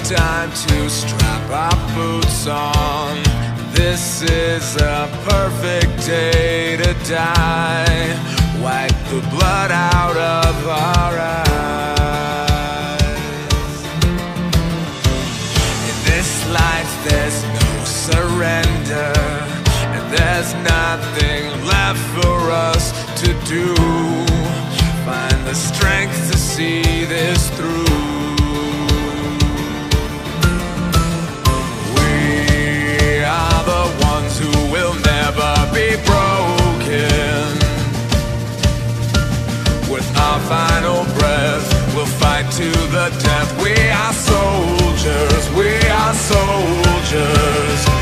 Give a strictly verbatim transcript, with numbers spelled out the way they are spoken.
time to strap our boots on. This is a perfect day to die. Wipe the blood out of our eyes. In this life there's no surrender, and there's nothing left for us to do. Find the strength to see this through. We are the ones who will never be broken. With our final breath, we'll fight to the death. We are soldiers, we are soldiers.